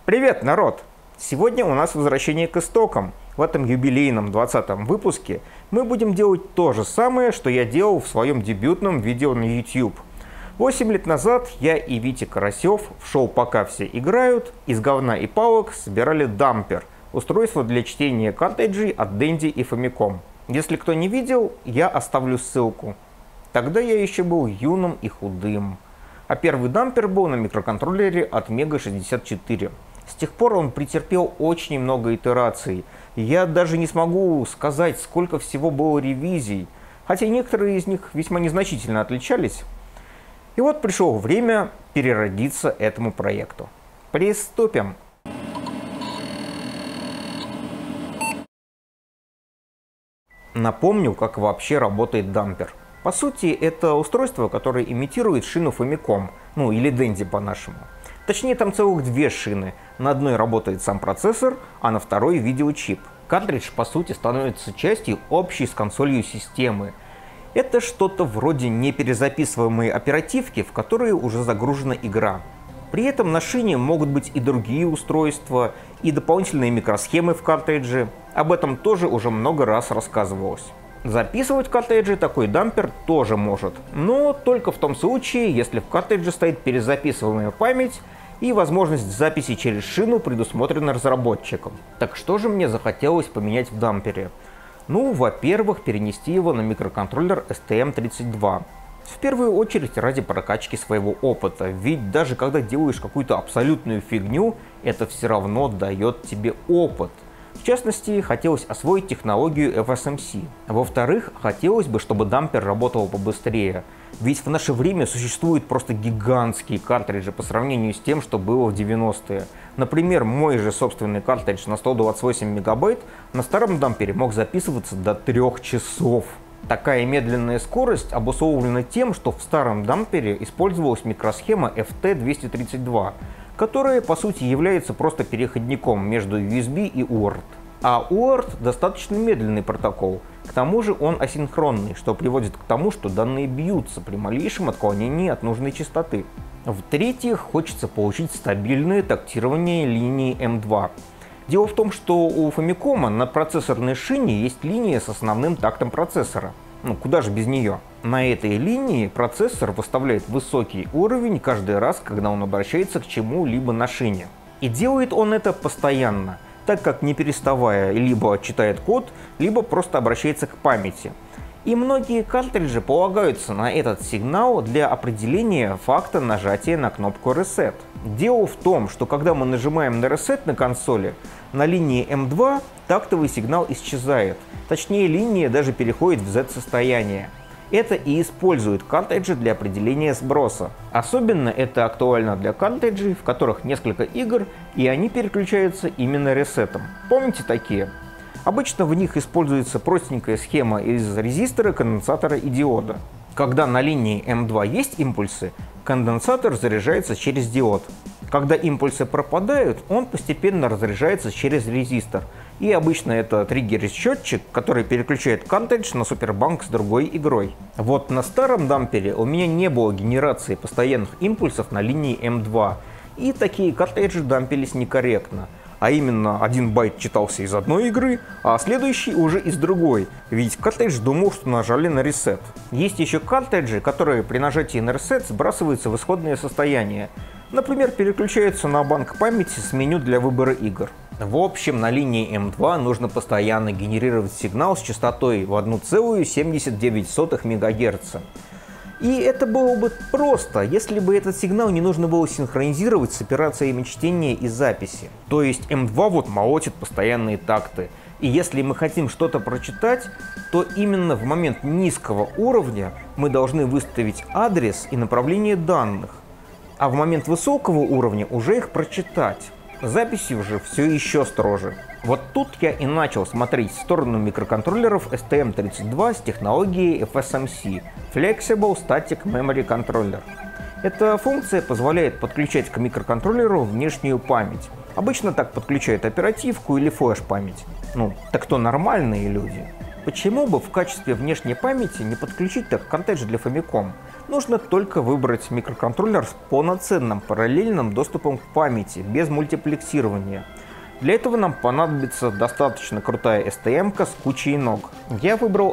Привет, народ! Сегодня у нас возвращение к истокам. В этом юбилейном 20-м выпуске мы будем делать то же самое, что я делал в своем дебютном видео на YouTube. 8 лет назад я и Витя Карасев в шоу «Пока все играют» из говна и палок собирали дампер – устройство для чтения картриджей от Dendy и Famicom. Если кто не видел, я оставлю ссылку. Тогда я еще был юным и худым. А первый дампер был на микроконтроллере от Mega 64. С тех пор он претерпел очень много итераций. Я даже не смогу сказать, сколько всего было ревизий, хотя некоторые из них весьма незначительно отличались. И вот пришло время переродиться этому проекту. Приступим! Напомню, как вообще работает дампер. По сути, это устройство, которое имитирует шину Famicom, ну или Dendy по-нашему. Точнее, там целых две шины. На одной работает сам процессор, а на второй видеочип. Картридж, по сути, становится частью общей с консолью системы. Это что-то вроде неперезаписываемой оперативки, в которые уже загружена игра. При этом на шине могут быть и другие устройства, и дополнительные микросхемы в картридже. Об этом тоже уже много раз рассказывалось. Записывать картриджи такой дампер тоже может, но только в том случае, если в картридже стоит перезаписываемая память и возможность записи через шину предусмотрена разработчиком. Так что же мне захотелось поменять в дампере? Ну, во-первых, перенести его на микроконтроллер STM32. В первую очередь ради прокачки своего опыта, ведь даже когда делаешь какую-то абсолютную фигню, это все равно дает тебе опыт. В частности, хотелось освоить технологию FSMC. Во-вторых, хотелось бы, чтобы дампер работал побыстрее. Ведь в наше время существуют просто гигантские картриджи по сравнению с тем, что было в 90-е. Например, мой же собственный картридж на 128 мегабайт на старом дампере мог записываться до 3 часов. Такая медленная скорость обусловлена тем, что в старом дампере использовалась микросхема FT232, которая по сути является просто переходником между USB и UART. А UART достаточно медленный протокол, к тому же он асинхронный, что приводит к тому, что данные бьются при малейшем отклонении от нужной частоты. В-третьих, хочется получить стабильное тактирование линии M2. Дело в том, что у Famicom на процессорной шине есть линия с основным тактом процессора. Ну, куда же без нее? На этой линии процессор выставляет высокий уровень каждый раз, когда он обращается к чему-либо на шине. И делает он это постоянно, так как не переставая либо читает код, либо просто обращается к памяти. И многие картриджи полагаются на этот сигнал для определения факта нажатия на кнопку Reset. Дело в том, что когда мы нажимаем на Reset на консоли, на линии M2 тактовый сигнал исчезает, точнее линия даже переходит в Z-состояние. Это и используют картриджи для определения сброса. Особенно это актуально для картриджей, в которых несколько игр, и они переключаются именно ресетом. Помните такие? Обычно в них используется простенькая схема из резистора, конденсатора и диода. Когда на линии M2 есть импульсы, конденсатор заряжается через диод. Когда импульсы пропадают, он постепенно разряжается через резистор. И обычно это триггер-счетчик, который переключает картридж на супербанк с другой игрой. Вот на старом дампере у меня не было генерации постоянных импульсов на линии M2. И такие картриджи дампились некорректно. А именно, 1 байт читался из одной игры, а следующий уже из другой, ведь картридж думал, что нажали на ресет. Есть еще картриджи, которые при нажатии на ресет сбрасываются в исходное состояние. Например, переключаются на банк памяти с меню для выбора игр. В общем, на линии M2 нужно постоянно генерировать сигнал с частотой в 1,79 МГц. И это было бы просто, если бы этот сигнал не нужно было синхронизировать с операциями чтения и записи. То есть M2 вот молотит постоянные такты. И если мы хотим что-то прочитать, то именно в момент низкого уровня мы должны выставить адрес и направление данных. А в момент высокого уровня уже их прочитать. Записью же все еще строже. Вот тут я и начал смотреть в сторону микроконтроллеров STM32 с технологией FSMC – Flexible Static Memory Controller. Эта функция позволяет подключать к микроконтроллеру внешнюю память. Обычно так подключают оперативку или флеш-память. Ну, так то нормальные люди. Почему бы в качестве внешней памяти не подключить так картридж для Famicom? Нужно только выбрать микроконтроллер с полноценным параллельным доступом к памяти, без мультиплексирования. Для этого нам понадобится достаточно крутая STM-ка с кучей ног. Я выбрал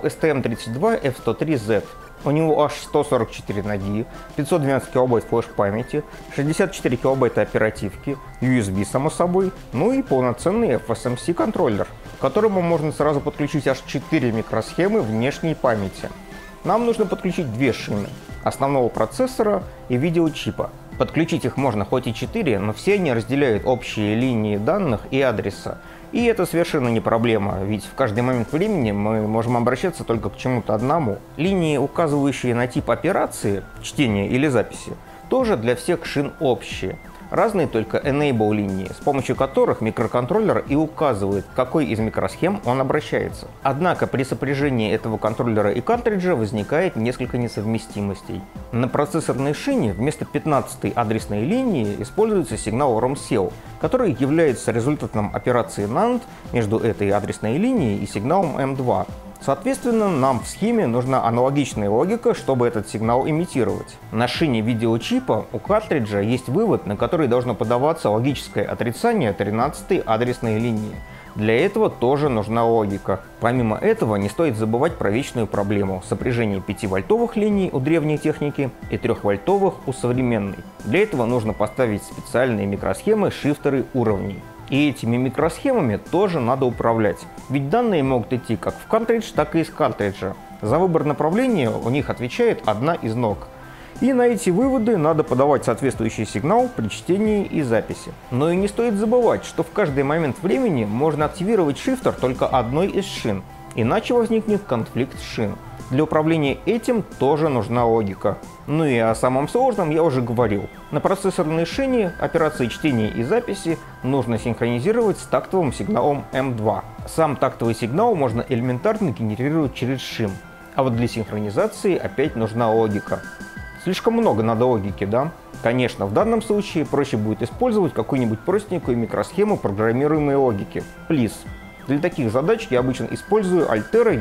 STM32F103Z. У него аж 144 ноги, 512 килобайт флеш-памяти, 64 килобайта оперативки, USB само собой, ну и полноценный FSMC контроллер, к которому можно сразу подключить аж 4 микросхемы внешней памяти. Нам нужно подключить две шины – основного процессора и видеочипа. Подключить их можно хоть и 4, но все они разделяют общие линии данных и адреса. И это совершенно не проблема, ведь в каждый момент времени мы можем обращаться только к чему-то одному. Линии, указывающие на тип операции, чтения или записи, тоже для всех шин общие. Разные только enable линии, с помощью которых микроконтроллер и указывает, к какой из микросхем он обращается. Однако при сопряжении этого контроллера и картриджа возникает несколько несовместимостей. На процессорной шине вместо 15-й адресной линии используется сигнал ROM-SEL, который является результатом операции NAND между этой адресной линией и сигналом M2. Соответственно, нам в схеме нужна аналогичная логика, чтобы этот сигнал имитировать. На шине видеочипа у картриджа есть вывод, на который должно подаваться логическое отрицание 13-й адресной линии. Для этого тоже нужна логика. Помимо этого, не стоит забывать про вечную проблему сопряжения 5-вольтовых линий у древней техники и 3-вольтовых у современной. Для этого нужно поставить специальные микросхемы шифтеры уровней. И этими микросхемами тоже надо управлять, ведь данные могут идти как в картридж, так и из картриджа. За выбор направления у них отвечает одна из ног. И на эти выводы надо подавать соответствующий сигнал при чтении и записи. Но и не стоит забывать, что в каждый момент времени можно активировать шифтер только одной из шин, иначе возникнет конфликт шин. Для управления этим тоже нужна логика. Ну и о самом сложном я уже говорил. На процессорной шине операции чтения и записи нужно синхронизировать с тактовым сигналом M2. Сам тактовый сигнал можно элементарно генерировать через шим. А вот для синхронизации опять нужна логика. Слишком много надо логики, да? Конечно, в данном случае проще будет использовать какую-нибудь простенькую микросхему программируемой логики. Please. Для таких задач я обычно использую Altera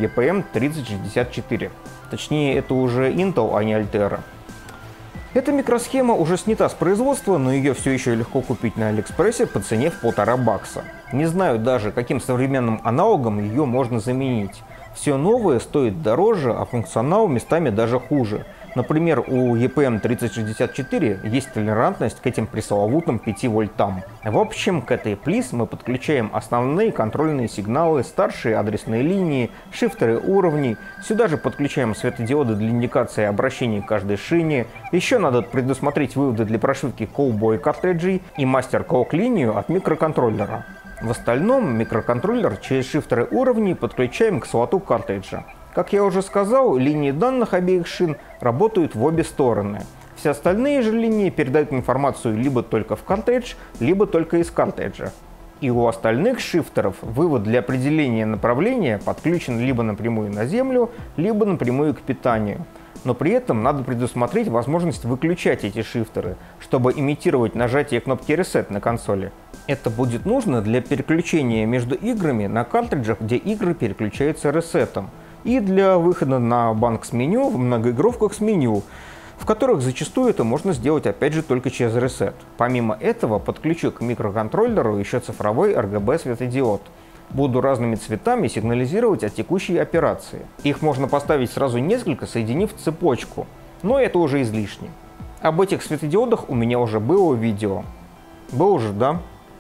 EPM3064. Точнее, это уже Intel, а не Altera. Эта микросхема уже снята с производства, но ее все еще легко купить на Алиэкспрессе по цене в $1,5. Не знаю даже, каким современным аналогом ее можно заменить. Все новое стоит дороже, а функционал местами даже хуже. Например, у EPM3064 есть толерантность к этим пресловутым 5 вольтам. В общем, к этой Please мы подключаем основные контрольные сигналы, старшие адресные линии, шифтеры уровней. Сюда же подключаем светодиоды для индикации обращений к каждой шине. Еще надо предусмотреть выводы для прошивки Callboy картриджей и мастер-клок линию от микроконтроллера. В остальном микроконтроллер через шифтеры уровней подключаем к слоту картриджа. Как я уже сказал, линии данных обеих шин работают в обе стороны. Все остальные же линии передают информацию либо только в картридж, либо только из картриджа. И у остальных шифтеров вывод для определения направления подключен либо напрямую на землю, либо напрямую к питанию. Но при этом надо предусмотреть возможность выключать эти шифтеры, чтобы имитировать нажатие кнопки Reset на консоли. Это будет нужно для переключения между играми на картриджах, где игры переключаются ресетом, и для выхода на банк с меню в многоигровках с меню, в которых зачастую это можно сделать опять же только через Reset. Помимо этого подключу к микроконтроллеру еще цифровой RGB светодиод. Буду разными цветами сигнализировать о текущей операции. Их можно поставить сразу несколько, соединив цепочку, но это уже излишне. Об этих светодиодах у меня уже было видео. Было же, да?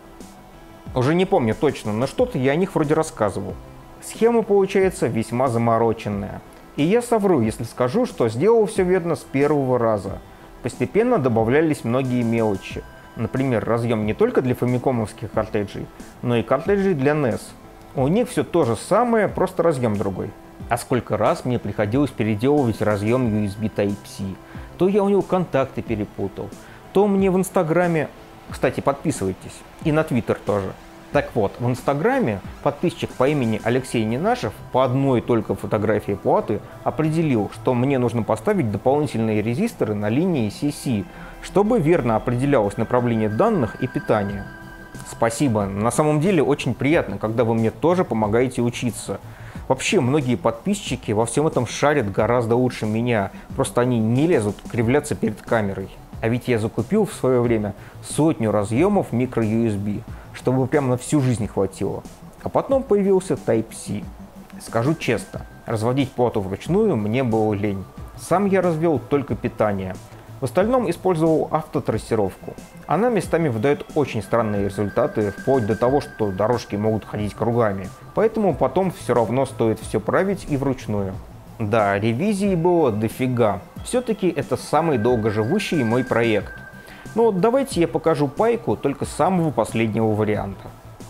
Уже не помню точно, но что-то я о них вроде рассказывал. Схема получается весьма замороченная. И я совру, если скажу, что сделал все верно с первого раза. Постепенно добавлялись многие мелочи. Например, разъем не только для фамикомовских картриджей, но и картриджей для NES. У них все то же самое, просто разъем другой. А сколько раз мне приходилось переделывать разъем USB Type-C. То я у него контакты перепутал, то мне в Инстаграме... Кстати, подписывайтесь. И на Твиттер тоже. Так вот, в Инстаграме подписчик по имени Алексей Ненашев по одной только фотографии платы определил, что мне нужно поставить дополнительные резисторы на линии CC, чтобы верно определялось направление данных и питания. Спасибо, на самом деле очень приятно, когда вы мне тоже помогаете учиться. Вообще, многие подписчики во всем этом шарят гораздо лучше меня. Просто они не лезут кривляться перед камерой. А ведь я закупил в свое время 100 разъемов micro-USB, чтобы прям на всю жизнь хватило. А потом появился Type-C. Скажу честно, разводить плату вручную мне было лень. Сам я развел только питание. В остальном использовал автотрассировку. Она местами выдает очень странные результаты, вплоть до того, что дорожки могут ходить кругами. Поэтому потом все равно стоит все править и вручную. Да, ревизий было дофига. Все-таки это самый долгоживущий мой проект. Но давайте я покажу пайку только самого последнего варианта.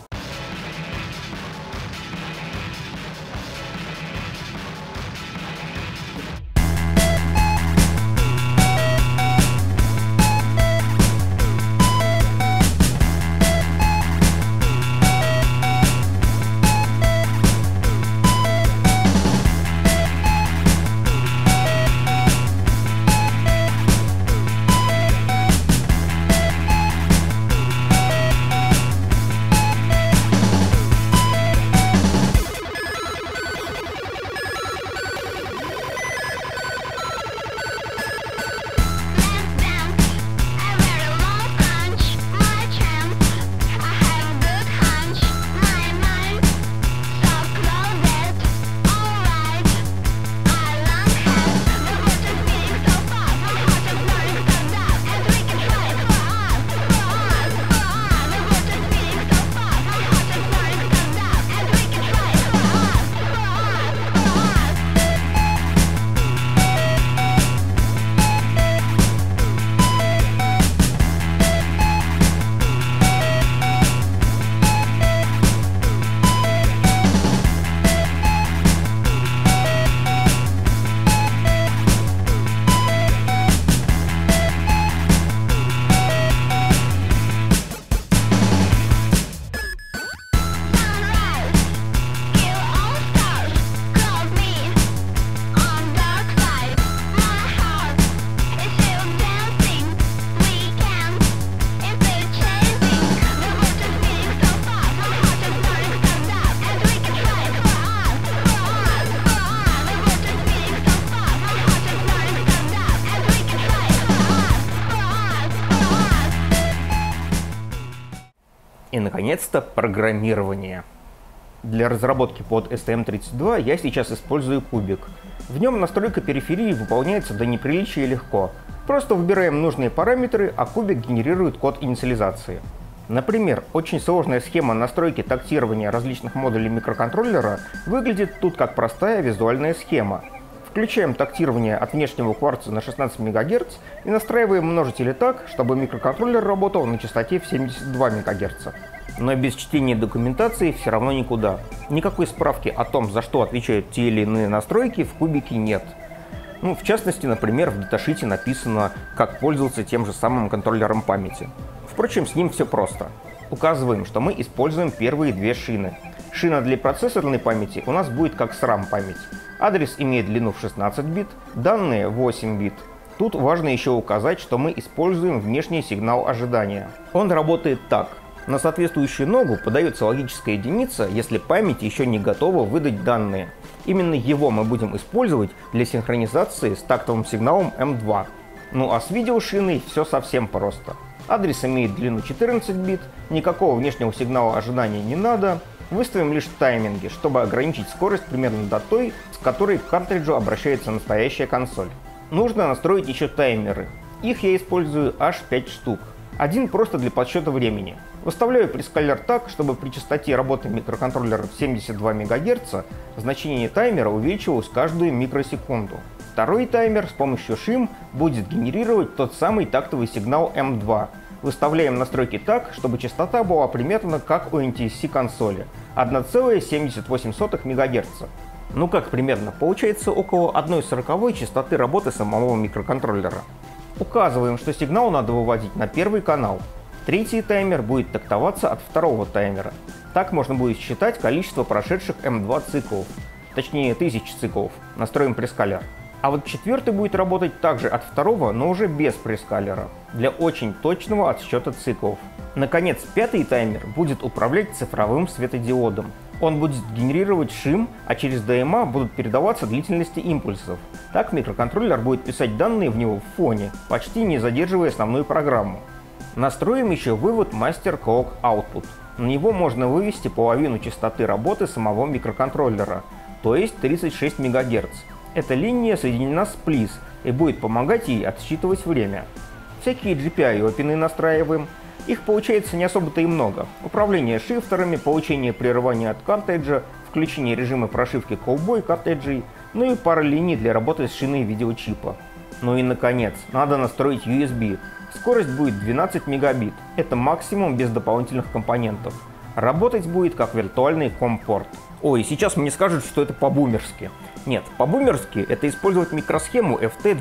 И, наконец-то, программирование. Для разработки под STM32 я сейчас использую кубик. В нем настройка периферии выполняется до неприличия легко. Просто выбираем нужные параметры, а кубик генерирует код инициализации. Например, очень сложная схема настройки тактирования различных модулей микроконтроллера выглядит тут как простая визуальная схема. Включаем тактирование от внешнего кварца на 16 МГц и настраиваем множители так, чтобы микроконтроллер работал на частоте в 72 МГц. Но без чтения документации все равно никуда. Никакой справки о том, за что отвечают те или иные настройки, в кубике нет. В частности, например, в даташите написано, как пользоваться тем же самым контроллером памяти. Впрочем, с ним все просто. Указываем, что мы используем первые две шины. Шина для процессорной памяти у нас будет как SRAM память. Адрес имеет длину в 16 бит, данные 8 бит. Тут важно еще указать, что мы используем внешний сигнал ожидания. Он работает так. На соответствующую ногу подается логическая единица, если память еще не готова выдать данные. Именно его мы будем использовать для синхронизации с тактовым сигналом M2. А с видеошиной все совсем просто. Адрес имеет длину 14 бит, никакого внешнего сигнала ожидания не надо. Выставим лишь тайминги, чтобы ограничить скорость примерно до той, с которой к картриджу обращается настоящая консоль. Нужно настроить еще таймеры. Их я использую аж 5 штук. Один просто для подсчета времени. Выставляю прескалер так, чтобы при частоте работы микроконтроллера в 72 МГц значение таймера увеличивалось каждую микросекунду. Второй таймер с помощью шим будет генерировать тот самый тактовый сигнал M2. Выставляем настройки так, чтобы частота была примерно как у NTSC консоли – 1,78 МГц. Как примерно? Получается около 1/40 частоты работы самого микроконтроллера. Указываем, что сигнал надо выводить на первый канал. Третий таймер будет тактоваться от второго таймера. Так можно будет считать количество прошедших M2 циклов. Точнее, 1000 циклов. Настроим прескалер. А вот четвертый будет работать также от второго, но уже без прескалера, для очень точного отсчета циклов. Наконец, пятый таймер будет управлять цифровым светодиодом. Он будет генерировать шим, а через DMA будут передаваться длительности импульсов. Так микроконтроллер будет писать данные в него в фоне, почти не задерживая основную программу. Настроим еще вывод Master Clock Output. На него можно вывести половину частоты работы самого микроконтроллера, то есть 36 МГц. Эта линия соединена с Please и будет помогать ей отсчитывать время. Всякие GPIO пины настраиваем. Их получается не особо-то и много. Управление шифтерами, получение прерывания от картриджа, включение режима прошивки Cowboy картриджей, ну и пара линий для работы с шиной видеочипа. Ну и наконец, надо настроить USB. Скорость будет 12 мегабит. Это максимум без дополнительных компонентов. Работать будет как виртуальный COM-порт. Ой, сейчас мне скажут, что это по-бумерски. Нет, по-бумерски это использовать микросхему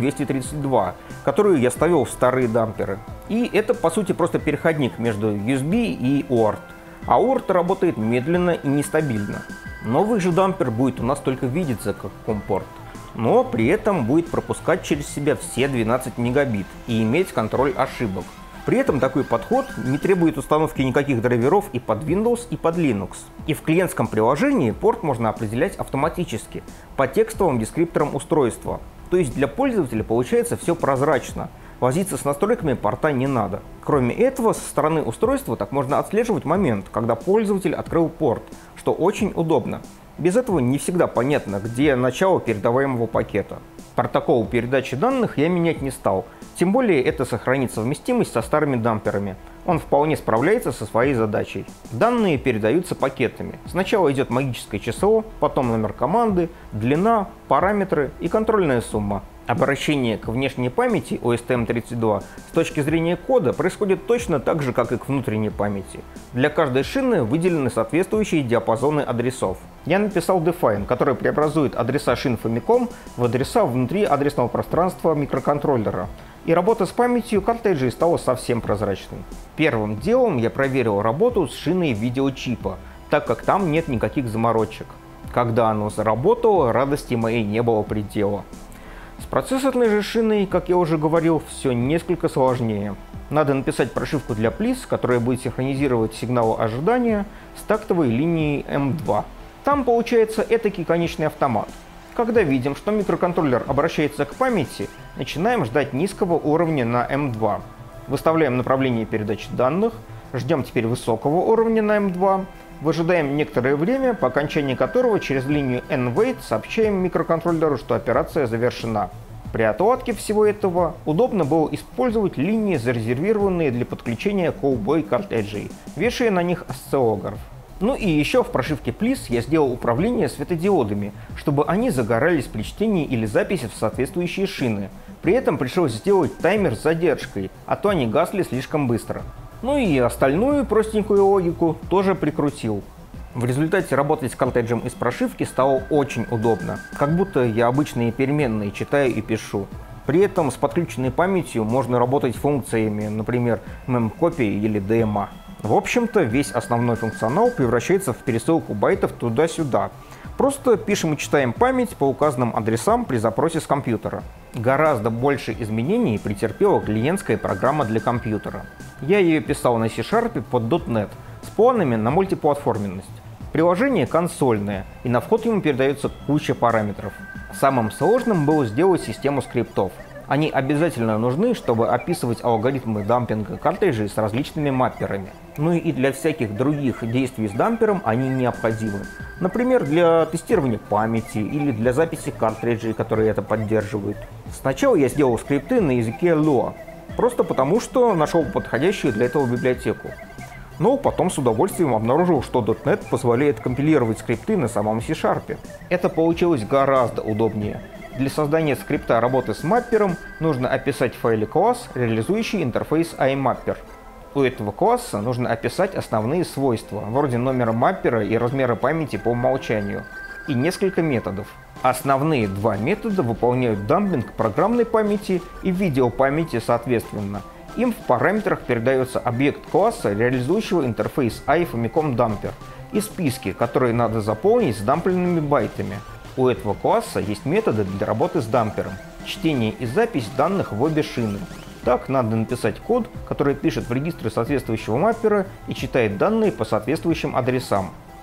FT232, которую я ставил в старые дамперы. И это, по сути, просто переходник между USB и UART. А UART работает медленно и нестабильно. Новый же дампер будет у нас только видеться как COM-порт, но при этом будет пропускать через себя все 12 мегабит и иметь контроль ошибок. При этом такой подход не требует установки никаких драйверов и под Windows, и под Linux. И в клиентском приложении порт можно определять автоматически, по текстовым дескрипторам устройства. То есть для пользователя получается все прозрачно. Возиться с настройками порта не надо. Кроме этого, со стороны устройства так можно отслеживать момент, когда пользователь открыл порт, что очень удобно. Без этого не всегда понятно, где начало передаваемого пакета. Протокол передачи данных я менять не стал, тем более это сохранит совместимость со старыми дамперами. Он вполне справляется со своей задачей. Данные передаются пакетами. Сначала идет магическое число, потом номер команды, длина, параметры и контрольная сумма. Обращение к внешней памяти OSTM32 с точки зрения кода происходит точно так же, как и к внутренней памяти. Для каждой шины выделены соответствующие диапазоны адресов. Я написал define, который преобразует адреса шин Famicom в адреса внутри адресного пространства микроконтроллера. И работа с памятью картриджей стала совсем прозрачной. Первым делом я проверил работу с шиной видеочипа, так как там нет никаких заморочек. Когда оно заработало, радости моей не было предела. С процессорной же шиной, как я уже говорил, все несколько сложнее. Надо написать прошивку для Please, которая будет синхронизировать сигнал ожидания с тактовой линией M2. Там получается этакий конечный автомат. Когда видим, что микроконтроллер обращается к памяти, начинаем ждать низкого уровня на M2. Выставляем направление передачи данных, ждем теперь высокого уровня на M2, выжидаем некоторое время, по окончании которого через линию NWait сообщаем микроконтроллеру, что операция завершена. При отладке всего этого удобно было использовать линии, зарезервированные для подключения Cowboy картриджей, вешая на них осциллограф. Ну и еще в прошивке Please я сделал управление светодиодами, чтобы они загорались при чтении или записи в соответствующие шины. При этом пришлось сделать таймер с задержкой, а то они гасли слишком быстро. Ну и остальную простенькую логику тоже прикрутил. В результате работать с картриджем из прошивки стало очень удобно, как будто я обычные переменные читаю и пишу. При этом с подключенной памятью можно работать функциями, например, memcopy или DMA. В общем-то, весь основной функционал превращается в пересылку байтов туда-сюда. Просто пишем и читаем память по указанным адресам при запросе с компьютера. Гораздо больше изменений претерпела клиентская программа для компьютера. Я ее писал на C# под .NET с планами на мультиплатформенность. Приложение консольное, и на вход ему передается куча параметров. Самым сложным было сделать систему скриптов. Они обязательно нужны, чтобы описывать алгоритмы дампинга картриджей с различными мапперами. Ну и для всяких других действий с дампером они необходимы. Например, для тестирования памяти или для записи картриджей, которые это поддерживают. Сначала я сделал скрипты на языке Lua, просто потому что нашел подходящую для этого библиотеку. Но потом с удовольствием обнаружил, что .NET позволяет компилировать скрипты на самом C#. Это получилось гораздо удобнее. Для создания скрипта работы с маппером нужно описать в файле класс, реализующий интерфейс iMapper. У этого класса нужно описать основные свойства, вроде номера маппера и размера памяти по умолчанию, и несколько методов. Основные два метода выполняют дампинг программной памяти и видеопамяти соответственно. Им в параметрах передается объект класса, реализующего интерфейс iFamicom Damper, и списки, которые надо заполнить с дампленными байтами. У этого класса есть методы для работы с дампером, чтение и запись данных в обе шины. Так надо написать код, который пишет в регистры соответствующего маппера и читает данные по соответствующим адресам.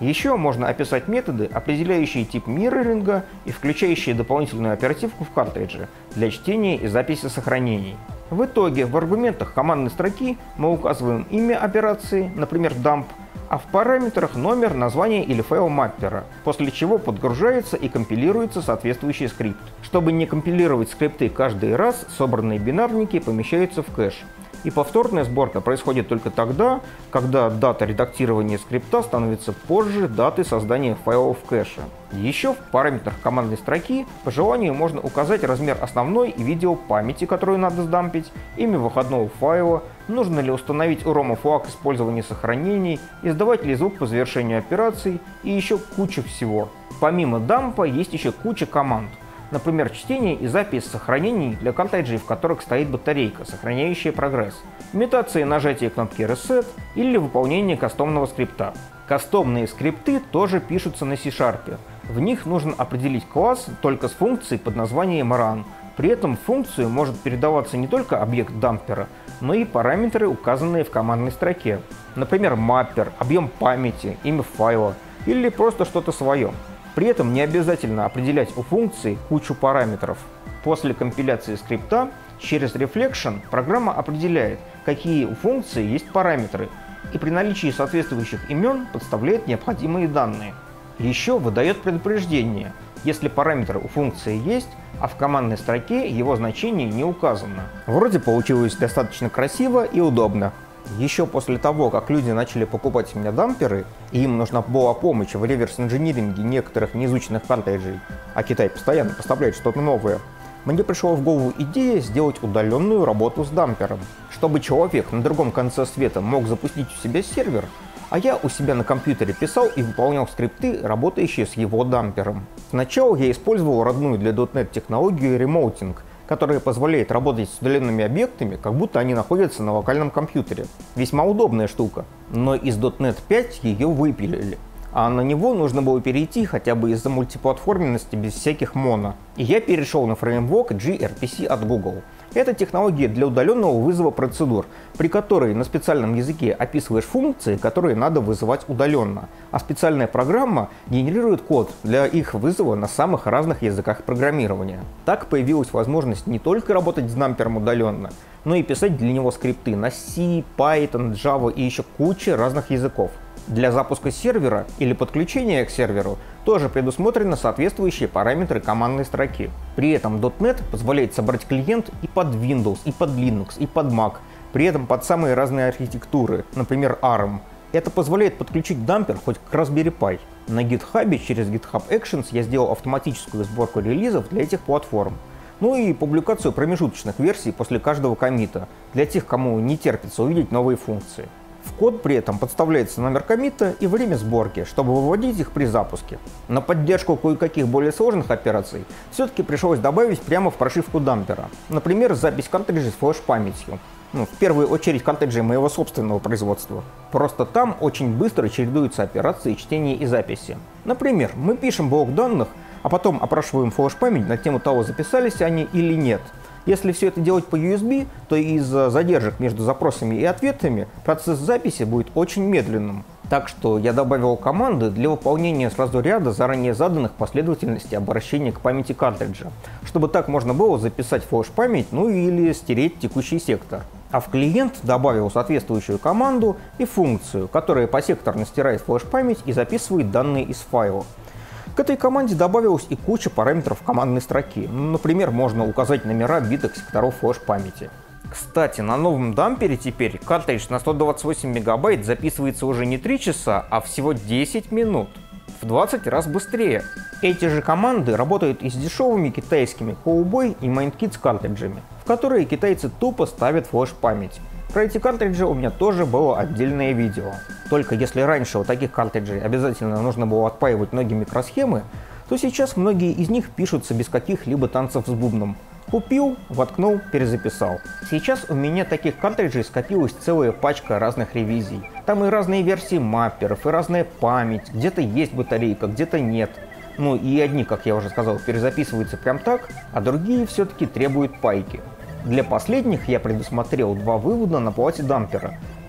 Еще можно описать методы, определяющие тип мирроринга и включающие дополнительную оперативку в картридже для чтения и записи сохранений. В итоге в аргументах командной строки мы указываем имя операции, например, dump, а в параметрах номер, название или файл маппера, после чего подгружается и компилируется соответствующий скрипт. Чтобы не компилировать скрипты каждый раз, собранные бинарники помещаются в кэш. И повторная сборка происходит только тогда, когда дата редактирования скрипта становится позже даты создания файлов в кэше. Еще в параметрах командной строки по желанию можно указать размер основной и видео памяти, которую надо сдампить, имя выходного файла, нужно ли установить у ROM флаг использования сохранений, издавать ли звук по завершению операций и еще куча всего. Помимо дампа есть еще куча команд. Например, чтение и запись сохранений для картриджей, в которых стоит батарейка, сохраняющая прогресс, имитация нажатия кнопки Reset или выполнение кастомного скрипта. Кастомные скрипты тоже пишутся на C#. В них нужно определить класс только с функцией под названием run. При этом в функцию может передаваться не только объект дампера, но и параметры, указанные в командной строке. Например, маппер, объем памяти, имя файла или просто что-то свое. При этом не обязательно определять у функции кучу параметров. После компиляции скрипта через Reflection программа определяет, какие у функции есть параметры, и при наличии соответствующих имен подставляет необходимые данные. Еще выдает предупреждение, если параметр у функции есть, а в командной строке его значение не указано. Вроде получилось достаточно красиво и удобно. Еще после того, как люди начали покупать у меня дамперы, и им нужна была помощь в реверс-инжиниринге некоторых неизученных картриджей, а Китай постоянно поставляет что-то новое, мне пришла в голову идея сделать удаленную работу с дампером, чтобы человек на другом конце света мог запустить у себя сервер, а я у себя на компьютере писал и выполнял скрипты, работающие с его дампером. Сначала я использовал родную для .NET технологию ремотинг, которая позволяет работать с удаленными объектами, как будто они находятся на локальном компьютере. Весьма удобная штука, но из .NET 5 ее выпилили, а на него нужно было перейти хотя бы из-за мультиплатформенности без всяких моно. И я перешел на фреймворк gRPC от Google. Это технология для удаленного вызова процедур, при которой на специальном языке описываешь функции, которые надо вызывать удаленно, а специальная программа генерирует код для их вызова на самых разных языках программирования. Так появилась возможность не только работать с дампером удаленно, но и писать для него скрипты на C, Python, Java и еще куча разных языков. Для запуска сервера или подключения к серверу тоже предусмотрены соответствующие параметры командной строки. При этом .NET позволяет собрать клиент и под Windows, и под Linux, и под Mac, при этом под самые разные архитектуры, например ARM. Это позволяет подключить дампер хоть к Raspberry Pi. На GitHub через GitHub Actions я сделал автоматическую сборку релизов для этих платформ. Ну и публикацию промежуточных версий после каждого коммита, для тех, кому не терпится увидеть новые функции. В код при этом подставляется номер коммита и время сборки, чтобы выводить их при запуске. На поддержку кое-каких более сложных операций все-таки пришлось добавить прямо в прошивку дампера. Например, запись картриджей с флеш-памятью. В первую очередь картриджей моего собственного производства. Просто там очень быстро чередуются операции чтения и записи. Например, мы пишем блок данных, а потом опрашиваем флеш-память на тему того, записались они или нет. Если все это делать по USB, то из-за задержек между запросами и ответами процесс записи будет очень медленным. Так что я добавил команды для выполнения сразу ряда заранее заданных последовательностей обращения к памяти картриджа, чтобы так можно было записать флеш-память, ну или стереть текущий сектор. А в клиент добавил соответствующую команду и функцию, которая посекторно стирает флеш-память и записывает данные из файла. К этой команде добавилась и куча параметров командной строки. Например, можно указать номера битых секторов флеш-памяти. Кстати, на новом дампере теперь картридж на 128 мегабайт записывается уже не 3 часа, а всего 10 минут. В 20 раз быстрее. Эти же команды работают и с дешевыми китайскими Cowboy и MindKids картриджами, в которые китайцы тупо ставят флеш-память. Про эти картриджи у меня тоже было отдельное видео. Только если раньше у таких картриджей обязательно нужно было отпаивать многие микросхемы, то сейчас многие из них пишутся без каких-либо танцев с бубном. Купил, воткнул, перезаписал. Сейчас у меня таких картриджей скопилась целая пачка разных ревизий. Там и разные версии мапперов, и разная память, где-то есть батарейка, где-то нет. Ну и одни, как я уже сказал, перезаписываются прям так, а другие все-таки требуют пайки. Для последних я предусмотрел два вывода на плате дампера,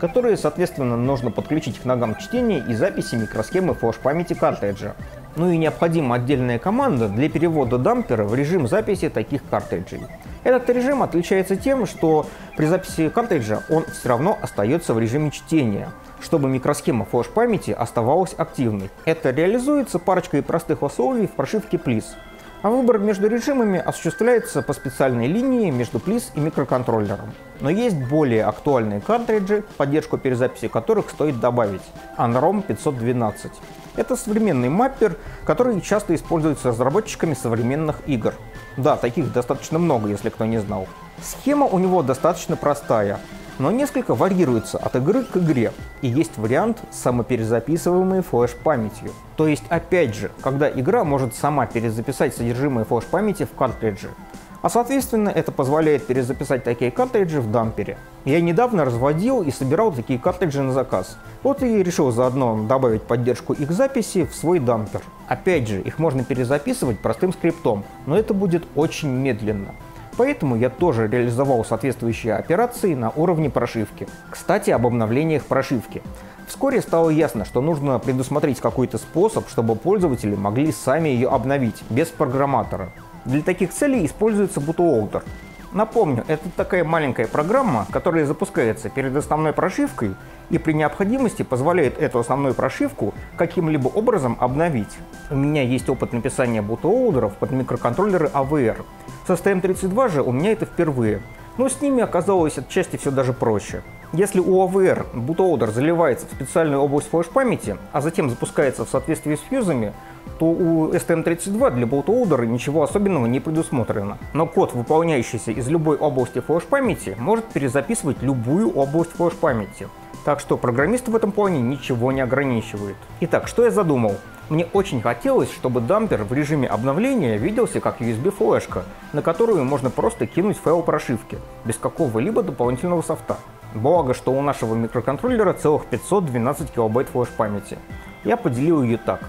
которые, соответственно, нужно подключить к ногам чтения и записи микросхемы флеш-памяти картриджа. Ну и необходима отдельная команда для перевода дампера в режим записи таких картриджей. Этот режим отличается тем, что при записи картриджа он все равно остается в режиме чтения, чтобы микросхема флеш-памяти оставалась активной. Это реализуется парочкой простых условий в прошивке PLIS. А выбор между режимами осуществляется по специальной линии между PLIS и микроконтроллером. Но есть более актуальные картриджи, поддержку перезаписи которых стоит добавить – Anrom 512. Это современный маппер, который часто используется разработчиками современных игр. Да, таких достаточно много, если кто не знал. Схема у него достаточно простая, но несколько варьируется от игры к игре, и есть вариант с самоперезаписываемой флеш-памятью. То есть, опять же, когда игра может сама перезаписать содержимое флеш-памяти в картридже. А соответственно, это позволяет перезаписать такие картриджи в дампере. Я недавно разводил и собирал такие картриджи на заказ. Вот и решил заодно добавить поддержку их записи в свой дампер. Опять же, их можно перезаписывать простым скриптом, но это будет очень медленно. Поэтому я тоже реализовал соответствующие операции на уровне прошивки. Кстати, об обновлениях прошивки. Вскоре стало ясно, что нужно предусмотреть какой-то способ, чтобы пользователи могли сами ее обновить, без программатора. Для таких целей используется bootloader. Напомню, это такая маленькая программа, которая запускается перед основной прошивкой и при необходимости позволяет эту основную прошивку каким-либо образом обновить. У меня есть опыт написания bootloader'ов под микроконтроллеры AVR. С STM32 же у меня это впервые, но с ними оказалось отчасти все даже проще. Если у AVR bootloader заливается в специальную область флеш-памяти, а затем запускается в соответствии с фьюзами, то у STM32 для bootloader ничего особенного не предусмотрено. Но код, выполняющийся из любой области флеш-памяти, может перезаписывать любую область флеш-памяти. Так что программиста в этом плане ничего не ограничивает. Итак, что я задумал? Мне очень хотелось, чтобы дампер в режиме обновления виделся как USB-флешка, на которую можно просто кинуть файл прошивки, без какого-либо дополнительного софта. Благо, что у нашего микроконтроллера целых 512 килобайт флеш-памяти. Я поделил ее так.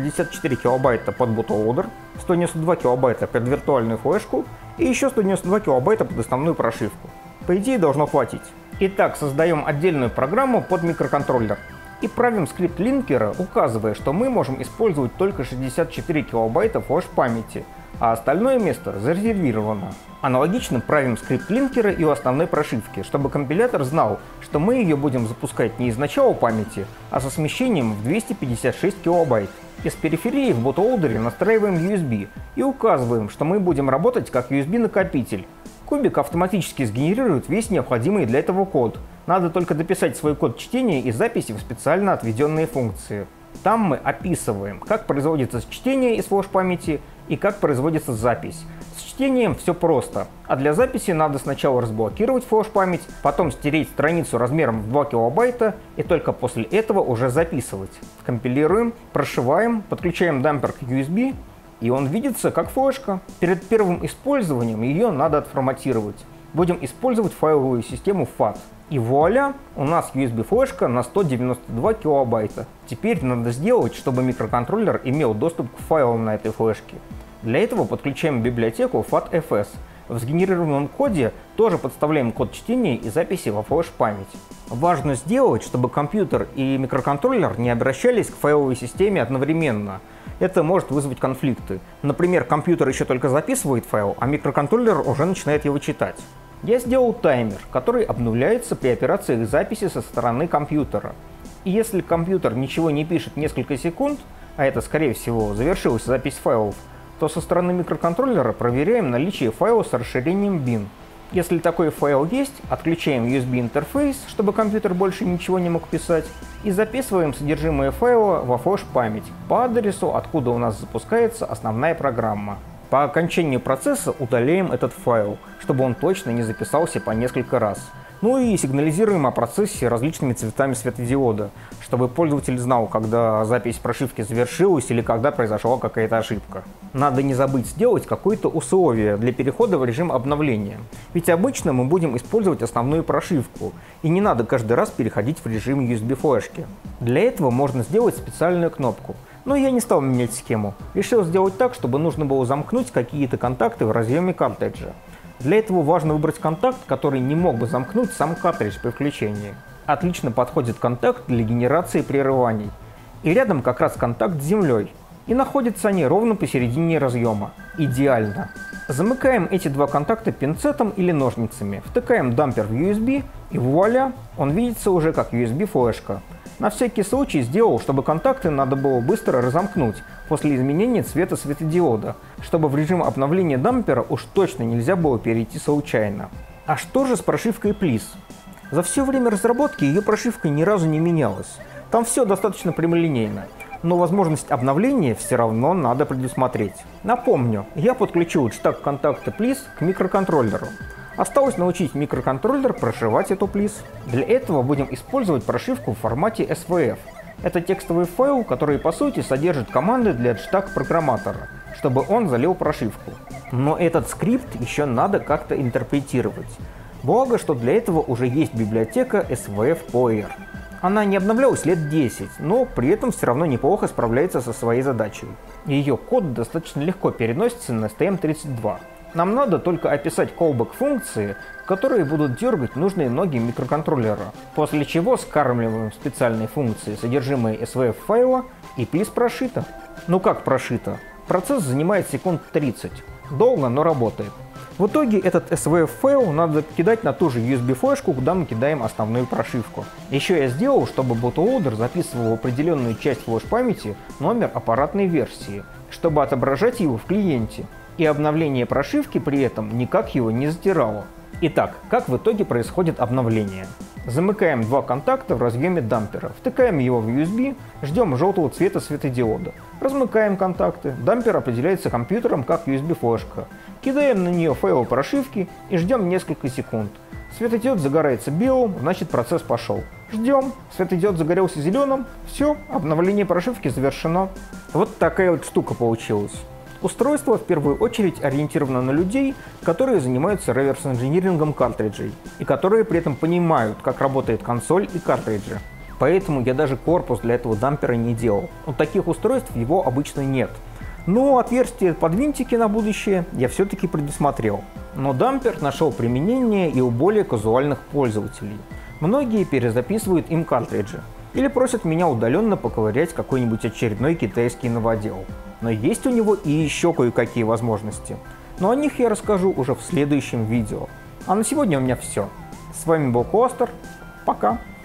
64 килобайта под bootloader, 192 килобайта под виртуальную флешку и еще 192 килобайта под основную прошивку. По идее должно хватить. Итак, создаем отдельную программу под микроконтроллер и правим скрипт линкера, указывая, что мы можем использовать только 64 килобайта флеш-памяти, а остальное место зарезервировано. Аналогично правим скрипт линкера и у основной прошивки, чтобы компилятор знал, что мы ее будем запускать не из начала памяти, а со смещением в 256 килобайт. Из периферии в bootloader настраиваем USB и указываем, что мы будем работать как USB-накопитель. Кубик автоматически сгенерирует весь необходимый для этого код. Надо только дописать свой код чтения и записи в специально отведенные функции. Там мы описываем, как производится чтение из флеш-памяти и как производится запись. С чтением все просто, а для записи надо сначала разблокировать флеш-память, потом стереть страницу размером в 2 килобайта и только после этого уже записывать. Компилируем, прошиваем, подключаем дампер к USB, и он видится как флешка. Перед первым использованием ее надо отформатировать. Будем использовать файловую систему FAT. И вуаля, у нас USB-флешка на 192 килобайта. Теперь надо сделать, чтобы микроконтроллер имел доступ к файлам на этой флешке. Для этого подключаем библиотеку FATFS. В сгенерированном коде тоже подставляем код чтения и записи во флеш-память. Важно сделать, чтобы компьютер и микроконтроллер не обращались к файловой системе одновременно. Это может вызвать конфликты. Например, компьютер еще только записывает файл, а микроконтроллер уже начинает его читать. Я сделал таймер, который обнуляется при операциях записи со стороны компьютера. И если компьютер ничего не пишет несколько секунд, а это, скорее всего, завершилась запись файлов, то со стороны микроконтроллера проверяем наличие файла с расширением bin. Если такой файл есть, отключаем USB-интерфейс, чтобы компьютер больше ничего не мог писать, и записываем содержимое файла во флеш-память по адресу, откуда у нас запускается основная программа. По окончанию процесса удаляем этот файл, чтобы он точно не записался по несколько раз. Ну и сигнализируем о процессе различными цветами светодиода, чтобы пользователь знал, когда запись прошивки завершилась или когда произошла какая-то ошибка. Надо не забыть сделать какое-то условие для перехода в режим обновления. Ведь обычно мы будем использовать основную прошивку, и не надо каждый раз переходить в режим USB-флешки. Для этого можно сделать специальную кнопку. Но я не стал менять схему. Решил сделать так, чтобы нужно было замкнуть какие-то контакты в разъеме картриджа. Для этого важно выбрать контакт, который не мог бы замкнуть сам картридж при включении. Отлично подходит контакт для генерации прерываний. И рядом как раз контакт с землей. И находятся они ровно посередине разъема. Идеально. Замыкаем эти два контакта пинцетом или ножницами, втыкаем дампер в USB и вуаля, он видится уже как USB-флешка. На всякий случай сделал, чтобы контакты надо было быстро разомкнуть после изменения цвета светодиода, чтобы в режим обновления дампера уж точно нельзя было перейти случайно. А что же с прошивкой Please? За все время разработки ее прошивка ни разу не менялась. Там все достаточно прямолинейно. Но возможность обновления все равно надо предусмотреть. Напомню, я подключил штаб контакта Please к микроконтроллеру. Осталось научить микроконтроллер прошивать эту Please. Для этого будем использовать прошивку в формате SVF. Это текстовый файл, который по сути содержит команды для JTAG-программатора, чтобы он залил прошивку. Но этот скрипт еще надо как-то интерпретировать. Благо, что для этого уже есть библиотека SVF Player. Она не обновлялась лет 10, но при этом все равно неплохо справляется со своей задачей. Ее код достаточно легко переносится на STM32. Нам надо только описать callback функции, которые будут дергать нужные ноги микроконтроллера, после чего скармливаем специальные функции содержимое SVF файла и Please прошито. Ну как прошито? Процесс занимает секунд 30. Долго, но работает. В итоге этот SVF файл надо кидать на ту же USB-флешку, куда мы кидаем основную прошивку. Еще я сделал, чтобы bootloader записывал в определенную часть флеш-памяти номер аппаратной версии, чтобы отображать его в клиенте. И обновление прошивки при этом никак его не затирало. Итак, как в итоге происходит обновление? Замыкаем два контакта в разъеме дампера, втыкаем его в USB, ждем желтого цвета светодиода. Размыкаем контакты, дампер определяется компьютером как USB-флешка. Кидаем на нее файлы прошивки и ждем несколько секунд. Светодиод загорается белым, значит процесс пошел. Ждем, светодиод загорелся зеленым, все, обновление прошивки завершено. Вот такая вот штука получилась. Устройство в первую очередь ориентировано на людей, которые занимаются реверс-инжинирингом картриджей, и которые при этом понимают, как работает консоль и картриджи. Поэтому я даже корпус для этого дампера не делал. У таких устройств его обычно нет. Но отверстие под винтики на будущее я все-таки предусмотрел. Но дампер нашел применение и у более казуальных пользователей. Многие перезаписывают им картриджи. Или просят меня удаленно поковырять какой-нибудь очередной китайский новодел. Но есть у него и еще кое-какие возможности. Но о них я расскажу уже в следующем видео. А на сегодня у меня все. С вами был Костер. Пока.